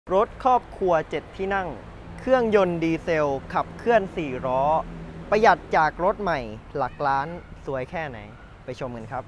รถครอบครัว7ที่นั่งเครื่องยนต์ดีเซลขับเคลื่อน4ล้อประหยัดจากรถใหม่หลักล้านสวยแค่ไหนไปชมกันครับ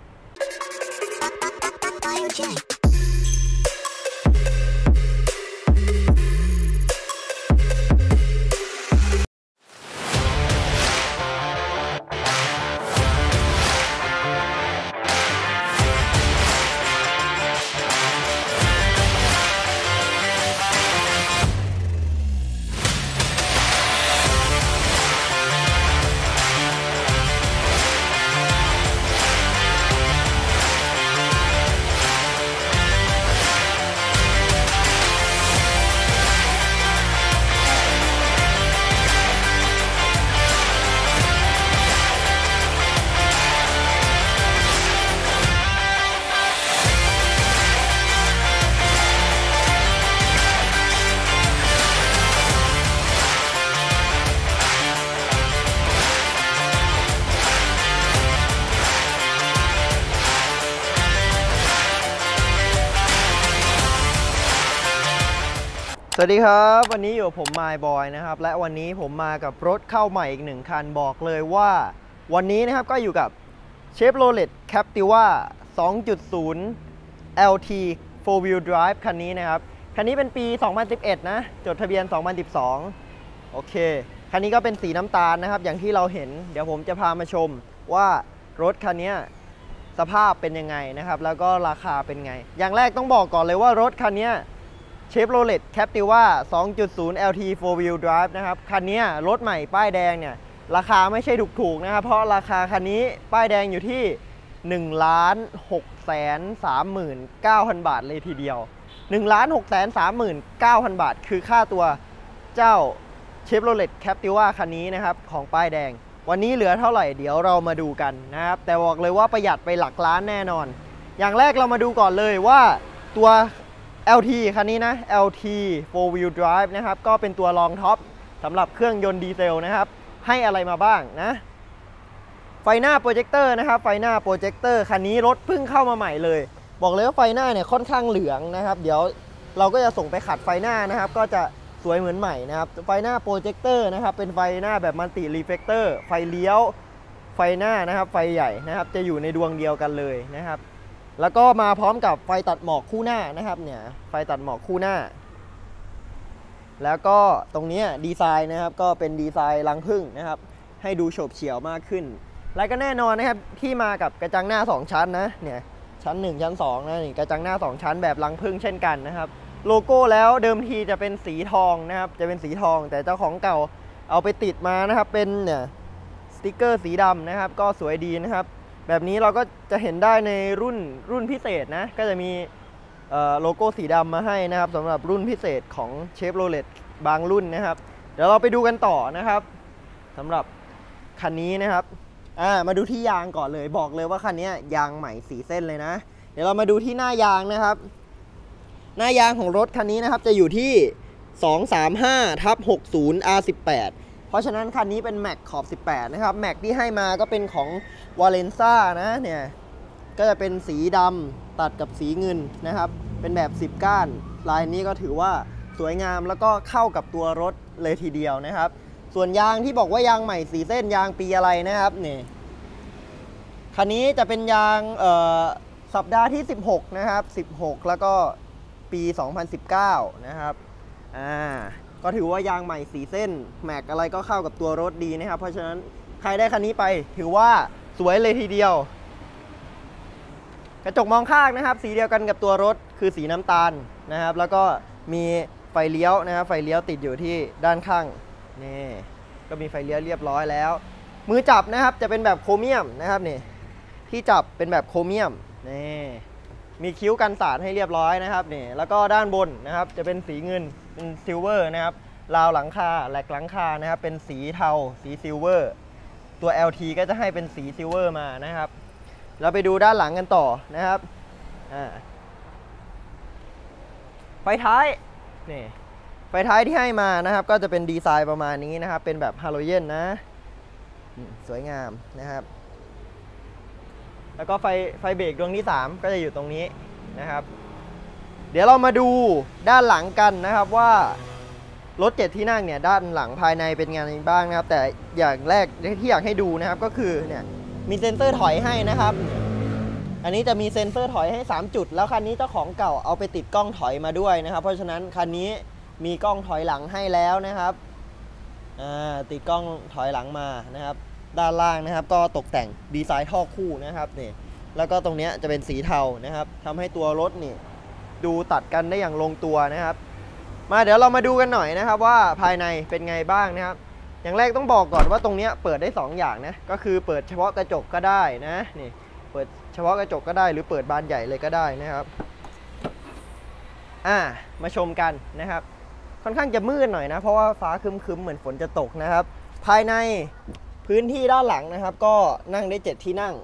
สวัสดีครับวันนี้อยู่ผมมายบอยนะครับและวันนี้ผมมากับรถเข้าใหม่อีก1คันบอกเลยว่าวันนี้นะครับก็อยู่กับ Chevrolet Captiva 2.0 LT 4 Wheel Drive คันนี้นะครับคันนี้เป็นปี 2011 นะจดทะเบียน 2012 โอเคคันนี้ก็เป็นสีน้ำตาลนะครับอย่างที่เราเห็นเดี๋ยวผมจะพามาชมว่ารถคันนี้สภาพเป็นยังไงนะครับแล้วก็ราคาเป็นไงอย่างแรกต้องบอกก่อนเลยว่ารถคันนี้Chevrolet Captiva 2.0 LT 4 Wheel Drive นะครับคันนี้รถใหม่ป้ายแดงเนี่ยราคาไม่ใช่ถูกๆนะครับเพราะราคาคันนี้ป้ายแดงอยู่ที่ 1,639,000 บาทเลยทีเดียว 1,639,000 บาทคือค่าตัวเจ้า Chevrolet Captiva คันนี้นะครับของป้ายแดงวันนี้เหลือเท่าไหร่เดี๋ยวเรามาดูกันนะครับแต่บอกเลยว่าประหยัดไปหลักล้านแน่นอนอย่างแรกเรามาดูก่อนเลยว่าตัวLT คันนี้นะ LT 4 Wheel Drive นะครับก็เป็นตัวรองท็อปสำหรับเครื่องยนต์ดีเซลนะครับให้อะไรมาบ้างนะไฟหน้าโปรเจคเตอร์นะครับไฟหน้าโปรเจคเตอร์คันนี้รถเพิ่งเข้ามาใหม่เลยบอกเลยว่าไฟหน้าเนี่ยค่อนข้างเหลืองนะครับเดี๋ยวเราก็จะส่งไปขัดไฟหน้านะครับก็จะสวยเหมือนใหม่นะครับไฟหน้าโปรเจคเตอร์นะครับเป็นไฟหน้าแบบมัลติรีเฟล็กเตอร์ไฟเลี้ยวไฟหน้านะครับไฟใหญ่นะครับจะอยู่ในดวงเดียวกันเลยนะครับแล้วก็มาพร้อมกับไฟตัดหมอกคู่หน้านะครับเนี่ยไฟตัดหมอกคู่หน้าแล้วก็ตรงนี้ดีไซน์นะครับก็เป็นดีไซน์รังผึ้งนะครับให้ดูโฉบเฉี่ยวมากขึ้นและก็แน่นอนนะครับที่มากับกระจังหน้า2ชั้นนะเนี่ยชั้น1ชั้น2นะนี่กระจังหน้า2ชั้นแบบรังผึ้งเช่นกันนะครับโลโก้แล้วเดิมทีจะเป็นสีทองนะครับจะเป็นสีทองแต่เจ้าของเก่าเอาไปติดมานะครับเป็นเนี่ยสติ๊กเกอร์สีดำนะครับก็สวยดีนะครับแบบนี้เราก็จะเห็นได้ในรุ่นพิเศษนะก็จะมีโลโก้สีดำมาให้นะครับสำหรับรุ่นพิเศษของ Chevrolet บางรุ่นนะครับเดี๋ยวเราไปดูกันต่อนะครับสำหรับคันนี้นะครับมาดูที่ยางก่อนเลยบอกเลยว่าคันนี้ยางใหม่4เส้นเลยนะเดี๋ยวเรามาดูที่หน้ายางนะครับหน้ายางของรถคันนี้นะครับจะอยู่ที่ 235/60 R18เพราะฉะนั้นคันนี้เป็นแม็กขอบ18นะครับแม็กที่ให้มาก็เป็นของวาเลนซ่านะเนี่ยก็จะเป็นสีดำตัดกับสีเงินนะครับเป็นแบบ10ก้านลายนี้ก็ถือว่าสวยงามแล้วก็เข้ากับตัวรถเลยทีเดียวนะครับส่วนยางที่บอกว่ายางใหม่4เส้นยางปีอะไรนะครับนี่คันนี้จะเป็นยางสัปดาห์ที่16นะครับ16แล้วก็ปี 2019นะครับก็ถือว่ายางใหม่4เส้นแม็กอะไรก็เข้ากับตัวรถดีนะครับเพราะฉะนั้นใครได้คันนี้ไปถือว่าสวยเลยทีเดียวกระจกมองข้างนะครับสีเดียวกันกับตัวรถคือสีน้ำตาลนะครับแล้วก็มีไฟเลี้ยวนะครับไฟเลี้ยวติดอยู่ที่ด้านข้างนี่ก็มีไฟเลี้ยวเรียบร้อยแล้วมือจับนะครับจะเป็นแบบโครเมียมนะครับนี่ที่จับเป็นแบบโครเมียมนี่มีคิ้วกันสาดให้เรียบร้อยนะครับนี่แล้วก็ด้านบนนะครับจะเป็นสีเงินเป็นซิลเวอร์นะครับราวหลังคาแหลกหลังคานะครับเป็นสีเทาสีซิลเวอร์ตัว LT ก็จะให้เป็นสีซิลเวอร์มานะครับเราไปดูด้านหลังกันต่อนะครับไฟท้ายนี่ไฟท้ายที่ให้มานะครับก็จะเป็นดีไซน์ประมาณนี้นะครับเป็นแบบฮาโลเจนนะสวยงามนะครับแล้วก็ไฟเบรกดวงที่3ก็จะอยู่ตรงนี้นะครับเดี๋ยวเรามาดูด้านหลังกันนะครับว่ารถ7ที่นั่งเนี่ยด้านหลังภายในเป็นไงบ้างนะครับแต่อย่างแรกที่อยากให้ดูนะครับก็คือเนี่ยมีเซ็นเซอร์ถอยให้นะครับอันนี้จะมีเซ็นเซอร์ถอยให้3จุดแล้วคันนี้เจ้าของเก่าเอาไปติดกล้องถอยมาด้วยนะครับเพราะฉะนั้นคันนี้มีกล้องถอยหลังให้แล้วนะครับติดกล้องถอยหลังมานะครับด้านล่างนะครับก็ตกแต่งดีไซน์ท่อคู่นะครับนี่แล้วก็ตรงนี้จะเป็นสีเทานะครับทำให้ตัวรถนี่ดูตัดกันได้อย่างลงตัวนะครับมาเดี๋ยวเรามาดูกันหน่อยนะครับว่าภายในเป็นไงบ้างนะครับอย่างแรกต้องบอกก่อนว่าตรงนี้เปิดได้2อย่างนะก็คือเปิดเฉพาะกระจกก็ได้นะนี่เปิดเฉพาะกระจกก็ได้หรือเปิดบานใหญ่เลยก็ได้นะครับมาชมกันนะครับค่อนข้างจะมืดหน่อยนะเพราะว่าฟ้าครึ้มๆเหมือนฝนจะตกนะครับภายในพื้นที่ด้านหลังนะครับก็นั่งได้7ที่นั่ง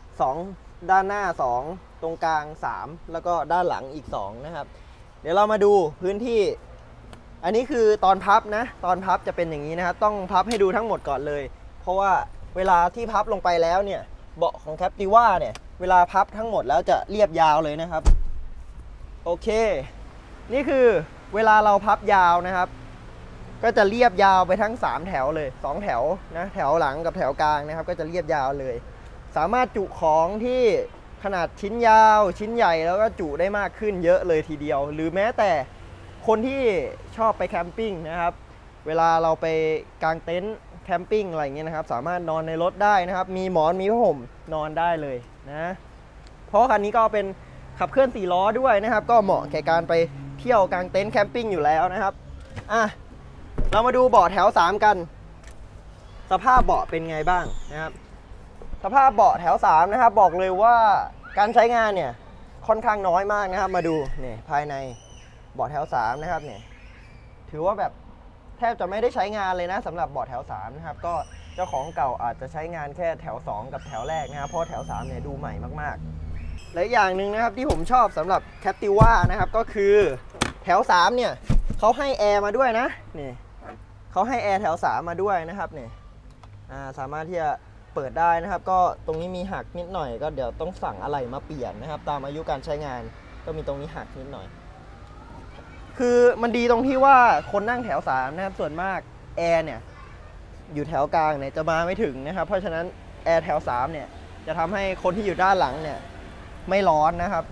2ด้านหน้า2ตรงกลาง3แล้วก็ด้านหลังอีก2นะครับเดี๋ยวเรามาดูพื้นที่อันนี้คือตอนพับนะตอนพับจะเป็นอย่างนี้นะครับต้องพับให้ดูทั้งหมดก่อนเลยเพราะว่าเวลาที่พับลงไปแล้วเนี่ยเบาะของ Captiva เนี่ยเวลาพับทั้งหมดแล้วจะเรียบยาวเลยนะครับโอเคนี่คือเวลาเราพับยาวนะครับก็จะเรียบยาวไปทั้ง3แถวเลย2แถวนะแถวหลังกับแถวกลางนะครับก็จะเรียบยาวเลยสามารถจุของที่ขนาดชิ้นยาวชิ้นใหญ่แล้วก็จุได้มากขึ้นเยอะเลยทีเดียวหรือแม้แต่คนที่ชอบไปแคมปิ้งนะครับเวลาเราไปกางเต็นท์แคมปิ้งอะไรเงี้ยนะครับสามารถนอนในรถได้นะครับมีหมอนมีผ้าห่มนอนได้เลยนะเพราะคันนี้ก็เป็นขับเคลื่อน4ล้อด้วยนะครับก็เหมาะแก่การไปเที่ยวกางเต็นท์แคมปิ้งอยู่แล้วนะครับเรามาดูเบาะแถว3กันสภาพเบาะเป็นไงบ้างนะครับสภาพเบาะแถว3นะครับบอกเลยว่าการใช้งานเนี่ยค่อนข้างน้อยมากนะครับมาดูเนี่ยภายในเบาะแถว3นะครับเนี่ยถือว่าแบบแทบจะไม่ได้ใช้งานเลยนะสำหรับเบาะแถว3นะครับก็เจ้าของเก่าอาจจะใช้งานแค่แถว2กับแถวแรกนะครับเพราะแถว3เนี่ยดูใหม่มากๆและอย่างหนึ่งนะครับที่ผมชอบสำหรับ Captiva นะครับก็คือแถว3เนี่ยเขาให้แอร์มาด้วยนะนี่เขาให้แอร์แถว3มาด้วยนะครับเนี่ยสามารถที่จะเปิดได้นะครับก็ตรงนี้มีหักนิดหน่อยก็เดี๋ยวต้องสั่งอะไรมาเปลี่ยนนะครับตามอายุการใช้งานก็มีตรงนี้หักนิดหน่อยคือมันดีตรงที่ว่าคนนั่งแถว3นะครับส่วนมากแอร์เนี่ยอยู่แถวกลางเนี่ยจะมาไม่ถึงนะครับเพราะฉะนั้นแอร์แถว3เนี่ยจะทำให้คนที่อยู่ด้านหลังเนี่ยไม่ร้อนนะครับ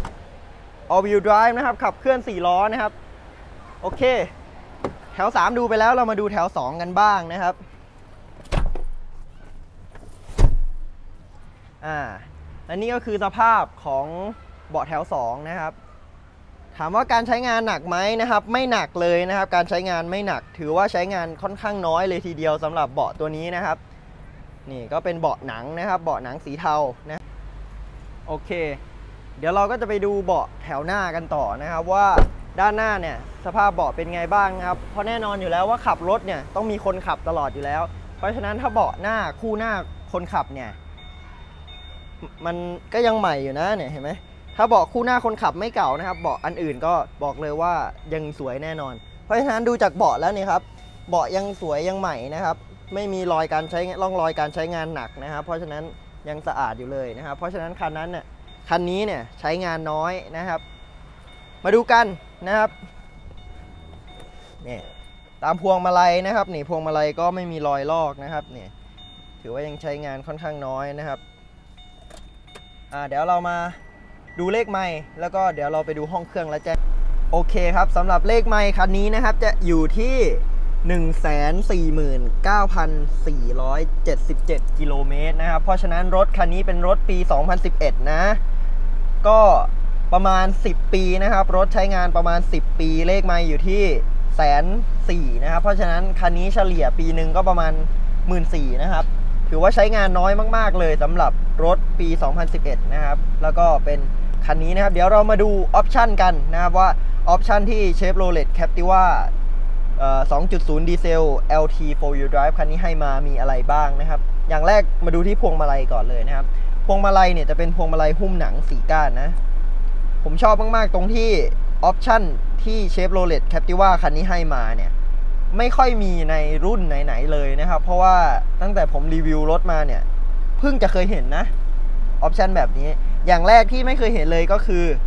All Wheel Drive นะครับขับเคลื่อน4ล้อนะครับโอเคแถว3ดูไปแล้วเรามาดูแถว2กันบ้างนะครับอันนี้ก็คือสภาพของเบาะแถว2นะครับถามว่าการใช้งานหนักไหมนะครับไม่หนักเลยนะครับการใช้งานไม่หนักถือว่าใช้งานค่อนข้างน้อยเลยทีเดียวสำหรับเบาะตัวนี้นะครับนี่ก็เป็นเบาะหนังนะครับเบาะหนังสีเทานะโอเคเดี๋ยวเราก็จะไปดูเบาะแถวหน้ากันต่อนะครับว่าด้านหน้าเนี่ยสภาพเบาะเป็นไงบ้างนะครับเพราะแน่นอนอยู่แล้วว่าขับรถเนี่ยต้องมีคนขับตลอดอยู่แล้วเพราะฉะนั้นถ้าเบาะหน้าคู่หน้าคนขับเนี่ยมันก็ยังใหม่อยู่นะเนี่ยเห็นไหมถ้าเบาะคู่หน้าคนขับไม่เก่านะครับเบาะอันอื่นก็บอกเลยว่ายังสวยแน่นอนเพราะฉะนั้นดูจากเบาะแล้วเนี่ยครับเบาะยังสวยยังใหม่นะครับไม่มีรอยการใช้ร่องรอยการใช้งานหนักนะครับเพราะฉะนั้นยังสะอาดอยู่เลยนะครับเพราะฉะนั้นคันนี้เนี่ยใช้งานน้อยนะครับมาดูกันนะครับนี่ตามพวงมาลัยนะครับนี่พวงมาลัยก็ไม่มีรอยลอกนะครับนี่ถือว่ายังใช้งานค่อนข้างน้อยนะครับเดี๋ยวเรามาดูเลขไมล์แล้วก็เดี๋ยวเราไปดูห้องเครื่องแล้วแจ้งโอเคครับสำหรับเลขไมล์คันนี้นะครับจะอยู่ที่149,477 กิโลเมตรนะครับเพราะฉะนั้นรถคันนี้เป็นรถปี 2011 นะก็ประมาณ10 ปีนะครับรถใช้งานประมาณ10 ปีเลขไมล์อยู่ที่104,000นะครับเพราะฉะนั้นคันนี้เฉลี่ยปีหนึ่งก็ประมาณ14,000นะครับถือว่าใช้งานน้อยมากๆเลยสำหรับรถปี 2011 นะครับแล้วก็เป็นคันนี้นะครับเดี๋ยวเรามาดูออปชันกันนะครับว่าออปชันที่ Chevrolet Captiva 2.0 ดีเซล LT 4-wheel drive คันนี้ให้มามีอะไรบ้างนะครับอย่างแรกมาดูที่พวงมาลัยก่อนเลยนะครับพวงมาลัยเนี่ยจะเป็นพวงมาลัยหุ้มหนัง4ก้านนะผมชอบมากๆตรงที่ออปชันที่ Chevrolet Captiva คันนี้ให้มาเนี่ยไม่ค่อยมีในรุ่นไหนๆเลยนะครับเพราะว่าตั้งแต่ผมรีวิวรถมาเนี่ยเพิ่งจะเคยเห็นนะออปชันแบบนี้อย่างแรกที่ไม่เคยเห็นเลยก็คือ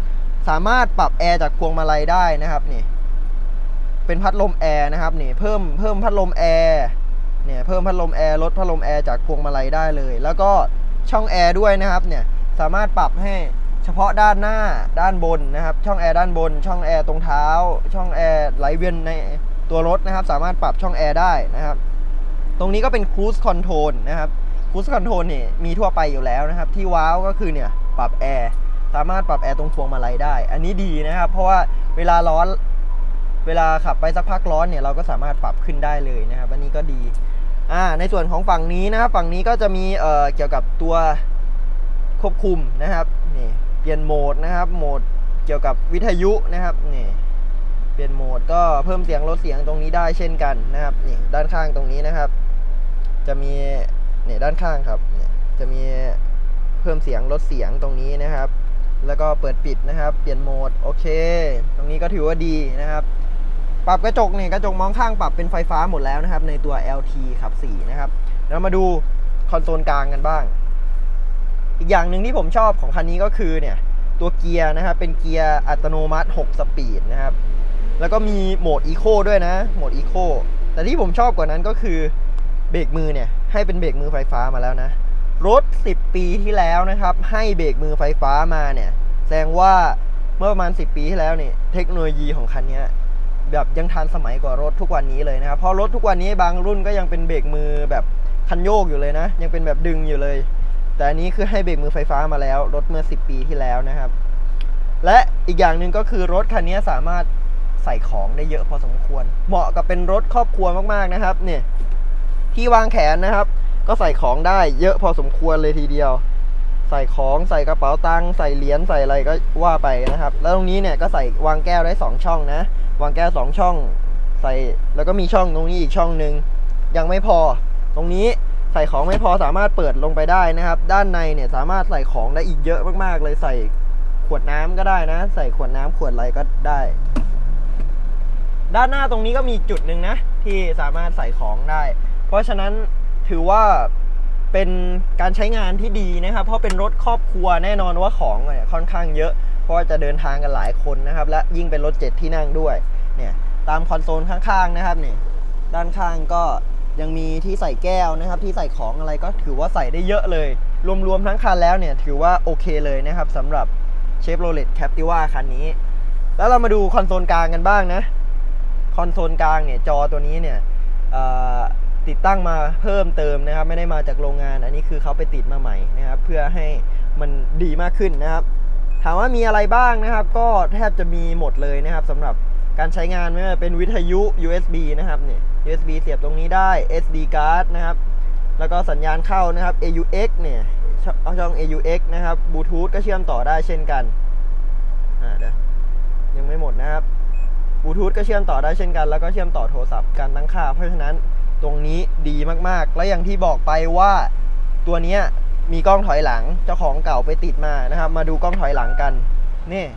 สามารถปรับแอร์จากพวงมาลัยได้นะครับนี่เป็นพัดลมแอร์นะครับนี่เพิ่มพัดลมแอร์เนี่ยเพิ่มพัดลมแอร์ลดพัดลมแอร์จากพวงมาลัยได้เลยแล้วก็ช่องแอร์ด้วยนะครับเนี่ยสามารถปรับให้เฉพาะด้านหน้าด้านบนนะครับช่องแอร์ด้านบนช่องแอร์ตรงเท้าช่องแอร์ไหลเวียนในตัวรถนะครับสามารถปรับช่องแอร์ได้นะครับตรงนี้ก็เป็น Cruise Control นะครับ Cruise Control นี่มีทั่วไปอยู่แล้วนะครับที่ว้าวก็คือเนี่ยปรับแอร์สามารถปรับแอร์ตรงพวงมาลัยได้อันนี้ดีนะครับเพราะว่าเวลาร้อนเวลาขับไปสักพักร้อนเนี่ยเราก็สามารถปรับขึ้นได้เลยนะครับอันนี้ก็ดีในส่วนของฝั่งนี้นะครับฝั่งนี้ก็จะมีเกี่ยวกับตัวควบคุมนะครับนี่เปลี่ยนโหมดนะครับโหมดเกี่ยวกับวิทยุนะครับนี่เปลี่ยนโหมดก็เพิ่มเสียงลดเสียงตรงนี้ได้เช่นกันนะครับนี่ด้านข้างตรงนี้นะครับจะมีนี่ด้านข้างครับนี่จะมีเพิ่มเสียงลดเสียงตรงนี้นะครับแล้วก็เปิดปิดนะครับเปลี่ยนโหมดโอเคตรงนี้ก็ถือว่าดีนะครับปรับกระจกเนี่ยกระจกมองข้างปรับเป็นไฟฟ้าหมดแล้วนะครับในตัว LT ขับ4นะครับเรามาดูคอนโซลกลางกันบ้างอีกอย่างหนึ่งที่ผมชอบของคันนี้ก็คือเนี่ยตัวเกียร์นะครับเป็นเกียร์อัตโนมัติ6สปีดนะครับแล้วก็มีโหมดอีโคด้วยนะโหมดอีโคแต่ที่ผมชอบกว่านั้นก็คือเบรกมือเนี่ยให้เป็นเบรกมือไฟฟ้ามาแล้วนะรถ10ปีที่แล้วนะครับให้เบรกมือไฟฟ้ามาเนี่ยแสดงว่าเมื่อประมาณ10ปีที่แล้วเนี่ยเทคโนโลยีของคันนี้แบบยังทันสมัยกว่ารถทุกวันนี้เลยนะครับเพราะรถทุกวันนี้บางรุ่นก็ยังเป็นเบรกมือแบบคันโยกอยู่เลยนะยังเป็นแบบดึงอยู่เลยแต่อันนี้คือให้เบรกมือไฟฟ้ามาแล้วรถเมื่อ10ปีที่แล้วนะครับและอีกอย่างหนึ่งก็คือรถคันนี้สามารถใส่ของได้เยอะพอสมควรเหมาะกับเป็นรถครอบครัวมากๆนะครับเนี่ยที่วางแขนนะครับก็ใส่ของได้เยอะพอสมควรเลยทีเดียวใส่ของใส่กระเป๋าตังค์ใส่เหรียญใส่อะไรก็ว่าไปนะครับแล้วตรงนี้เนี่ยก็ใส่วางแก้วได้2ช่องนะวางแก้ว2ช่องใส่แล้วก็มีช่องตรงนี้อีกช่องหนึ่งยังไม่พอตรงนี้ใส่ของไม่พอสามารถเปิดลงไปได้นะครับด้านในเนี่ยสามารถใส่ของได้อีกเยอะมากๆเลยใส่ขวดน้ำก็ได้นะใส่ขวดน้ำขวดอะไรก็ได้ด้านหน้าตรงนี้ก็มีจุดหนึ่งนะที่สามารถใส่ของได้เพราะฉะนั้นถือว่าเป็นการใช้งานที่ดีนะครับเพราะเป็นรถครอบครัวแน่นอนว่าของเนี่ยค่อนข้างเยอะเพราะจะเดินทางกันหลายคนนะครับและยิ่งเป็นรถ7ที่นั่งด้วยเนี่ยตามคอนโซลข้างๆนะครับนี่ด้านข้างก็ยังมีที่ใส่แก้วนะครับที่ใส่ของอะไรก็ถือว่าใส่ได้เยอะเลยรวมๆทั้งคันแล้วเนี่ยถือว่าโอเคเลยนะครับสำหรับ Chevrolet Captiva คันนี้แล้วเรามาดูคอนโซลกลางกันบ้างนะคอนโซลกลางเนี่ยจอตัวนี้เนี่ยติดตั้งมาเพิ่มเติมนะครับไม่ได้มาจากโรงงานอันนี้คือเขาไปติดมาใหม่นะครับเพื่อให้มันดีมากขึ้นนะครับถามว่ามีอะไรบ้างนะครับก็แทบจะมีหมดเลยนะครับสำหรับการใช้งานไม่ว่าเป็นวิทยุ USB นะครับเนี่ย USB เสียบตรงนี้ได้ SD card นะครับแล้วก็สัญญาณเข้านะครับ AUX เนี่ยช่อง AUX นะครับบลูทูธก็เชื่อมต่อได้เช่นกันเดี๋ยวยังไม่หมดนะครับบลูทูธก็เชื่อมต่อได้เช่นกันแล้วก็เชื่อมต่อโทรศัพท์การตั้งค่าเพราะฉะนั้นตรงนี้ดีมากๆและอย่างที่บอกไปว่าตัวนี้มีกล้องถอยหลังเจ้าของเก่าไปติดมานะครับมาดูกล้องถอยหลังกันนี่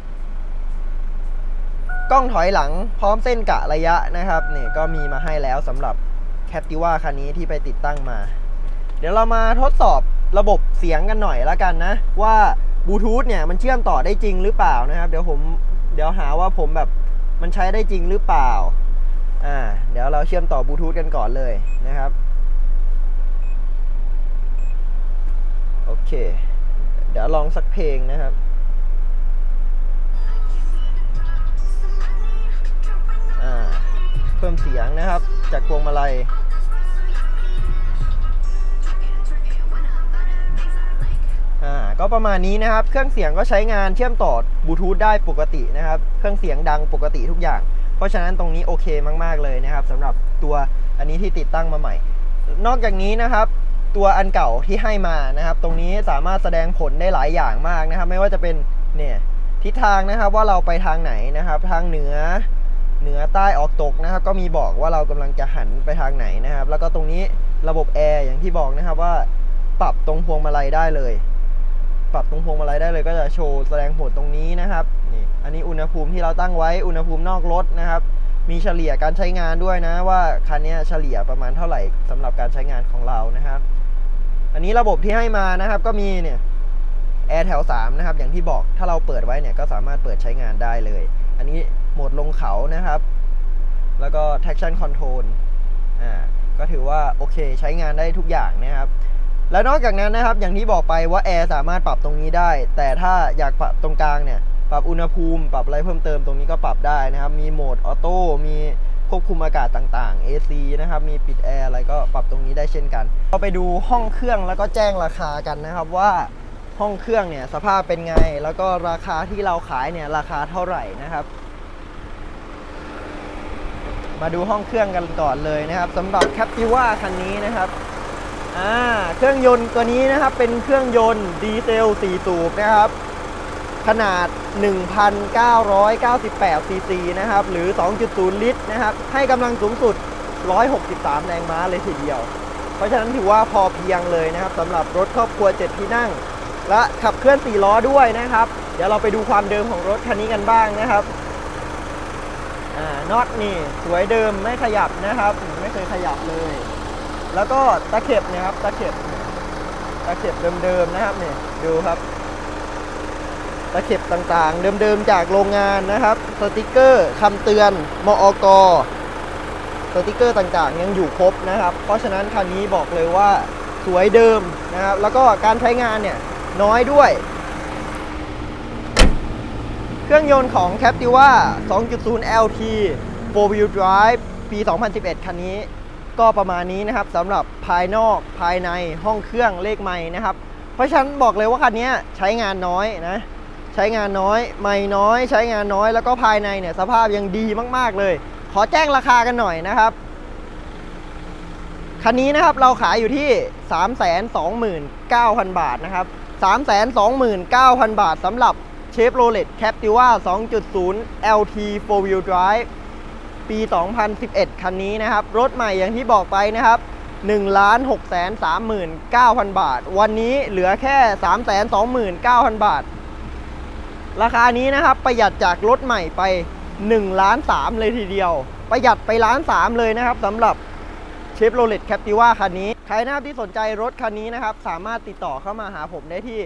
กล้องถอยหลังพร้อมเส้นกะระยะนะครับนี่ก็มีมาให้แล้วสำหรับ Captiva คันนี้ที่ไปติดตั้งมาเดี๋ยวเรามาทดสอบระบบเสียงกันหน่อยละกันนะว่าบลูทูธเนี่ยมันเชื่อมต่อได้จริงหรือเปล่านะครับเดี๋ยวหาว่าผมแบบมันใช้ได้จริงหรือเปล่าเดี๋ยวเราเชื่อมต่อบลูทูธกันก่อนเลยนะครับโอเคเดี๋ยวลองสักเพลงนะครับเพิ่มเสียงนะครับจากพวงมาลัยก็ประมาณนี้นะครับเครื่องเสียงก็ใช้งานเชื่อมต่อบลูทูธได้ปกตินะครับเครื่องเสียงดังปกติทุกอย่างเพราะฉะนั้นตรงนี้โอเคมากๆเลยนะครับสำหรับตัวอันนี้ที่ติดตั้งมาใหม่นอกจากนี้นะครับตัวอันเก่าที่ให้มานะครับตรงนี้สามารถแสดงผลได้หลายอย่างมากนะครับไม่ว่าจะเป็นเนี่ยทิศทางนะครับว่าเราไปทางไหนนะครับทางเหนือใต้ออกตกนะครับก็มีบอกว่าเรากำลังจะหันไปทางไหนนะครับแล้วก็ตรงนี้ระบบแอร์อย่างที่บอกนะครับว่าปรับตรงพวงมาลัยได้เลยปรับตรงพวงมาลัยได้เลยก็จะโชว์แสดงผลตรงนี้นะครับนี่อันนี้อุณหภูมิที่เราตั้งไว้อุณหภูมินอกรถนะครับมีเฉลี่ยการใช้งานด้วยนะว่าคันนี้เฉลี่ยประมาณเท่าไหร่สำหรับการใช้งานของเรานะครับอันนี้ระบบที่ให้มานะครับก็มีเนี่ยแอร์แถว3นะครับอย่างที่บอกถ้าเราเปิดไว้เนี่ยก็สามารถเปิดใช้งานได้เลยอันนี้โหมดลงเขานะครับแล้วก็ traction control ก็ถือว่าโอเคใช้งานได้ทุกอย่างนะครับแล้วนอกจากนั้นนะครับอย่างที่บอกไปว่าแอร์สามารถปรับตรงนี้ได้แต่ถ้าอยากปรับตรงกลางเนี่ยปรับอุณหภูมิปรับอะไรเพิ่มเติมตรงนี้ก็ปรับได้นะครับมีโหมดออโต้มีควบคุมอากาศต่างๆ AC นะครับมีปิดแอร์อะไรก็ปรับตรงนี้ได้เช่นกันเราไปดูห้องเครื่องแล้วก็แจ้งราคากันนะครับว่าห้องเครื่องเนี่ยสภาพเป็นไงแล้วก็ราคาที่เราขายเนี่ยราคาเท่าไหร่นะครับมาดูห้องเครื่องกันก่อนเลยนะครับสำหรับ Captiva คันนี้นะครับเครื่องยนต์ตัวนี้นะครับเป็นเครื่องยนต์ดีเซล4สูบนะครับขนาด 1,998 ซีซีนะครับหรือ 2.0 ลิตรนะครับให้กำลังสูงสุด 163 แรงม้าเลยทีเดียวเพราะฉะนั้นถือว่าพอเพียงเลยนะครับสำหรับรถครอบครัว7ที่นั่งและขับเคลื่อน4ล้อด้วยนะครับเดี๋ยวเราไปดูความเดิมของรถคันนี้กันบ้างนะครับน็อตนี่สวยเดิมไม่ขยับนะครับไม่เคยขยับเลยแล้วก็ตะเข็บเนี่ยครับตะเข็บเดิมๆนะครับเนี่ยดูครับตะเข็บต่างๆเดิมๆจากโรงงานนะครับสติกเกอร์คำเตือนมอก.สติกเกอร์ต่างๆยังอยู่ครบนะครับเพราะฉะนั้นคันนี้บอกเลยว่าสวยเดิมนะครับแล้วก็การใช้งานเนี่ยน้อยด้วยเครื่องยนต์ของ Captiva 2.0 LT 4-wheel drive ปี 2011 คันนี้ก็ประมาณนี้นะครับสำหรับภายนอกภายในห้องเครื่องเลขไมค์นะครับเพราะฉะนั้นบอกเลยว่าคันนี้ใช้งานน้อยนะใช้งานน้อยไมค์น้อยใช้งานน้อยแล้วก็ภายในเนี่ยสภาพยังดีมากๆเลยขอแจ้งราคากันหน่อยนะครับคันนี้นะครับเราขายอยู่ที่ 329,000 บาทนะครับ 329,000 บาทสำหรับChevrolet Captiva 2.0 LT 4-wheel drive ปี 2011 คันนี้นะครับรถใหม่อย่างที่บอกไปนะครับ 1,639,000 บาทวันนี้เหลือแค่ 329,000 บาทราคานี้นะครับประหยัดจากรถใหม่ไป1.3 ล้านเลยทีเดียวประหยัดไป1.3 ล้านเลยนะครับสำหรับ Chevrolet Captiva คันนี้ใครนะครับที่สนใจรถคันนี้นะครับสามารถติดต่อเข้ามาหาผมได้ที่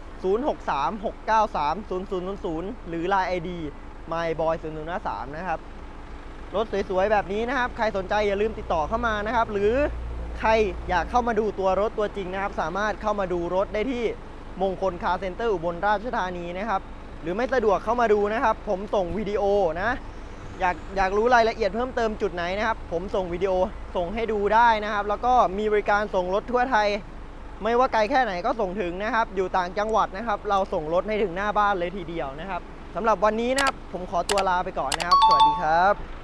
0636930000 หรือ Line ID myboy0053 นะครับรถสวยๆแบบนี้นะครับใครสนใจอย่าลืมติดต่อเข้ามานะครับหรือใครอยากเข้ามาดูตัวรถตัวจริงนะครับสามารถเข้ามาดูรถได้ที่มงคลคาร์เซ็นเตอร์อุบลราชธานีนะครับหรือไม่สะดวกเข้ามาดูนะครับผมส่งวิดีโอนะอยากรู้รายละเอียดเพิ่มเติมจุดไหนนะครับผมส่งวิดีโอส่งให้ดูได้นะครับแล้วก็มีบริการส่งรถทั่วไทยไม่ว่าไกลแค่ไหนก็ส่งถึงนะครับอยู่ต่างจังหวัดนะครับเราส่งรถให้ถึงหน้าบ้านเลยทีเดียวนะครับสำหรับวันนี้นะครับผมขอตัวลาไปก่อนนะครับสวัสดีครับ